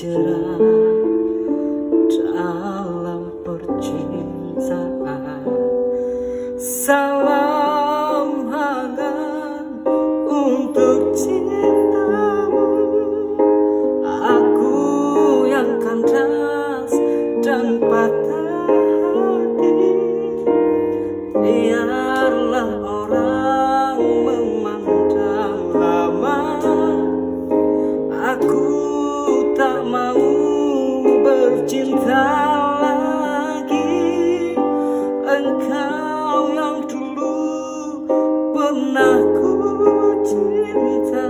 cerah dalam percintaan. Salam hangat untuk cintamu, aku yang kandas dan patah hati. Biarlah orang memandang lama, aku tak mau bercinta lagi. Engkau yang dulu pernah ku cinta,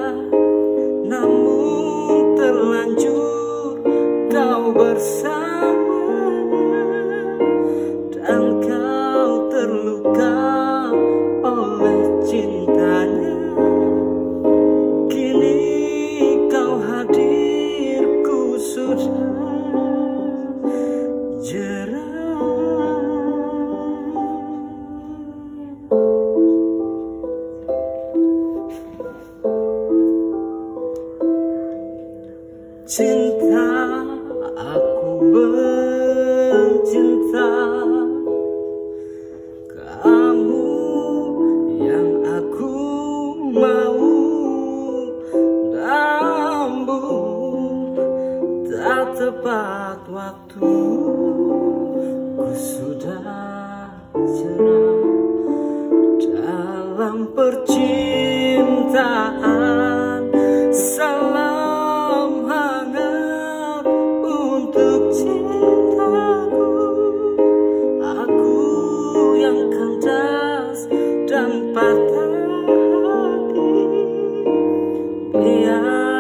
namun terlanjur kau bersamanya, dan kau terluka oleh cintanya. Kini kau hadirku sudah Jera. Cinta, aku bercinta, kamu yang aku mau, namun tak tepat waktu, ku sudah cerah dalam percintaan. Salam hangat untuk cintaku, aku yang kandas dan patah hati. Biar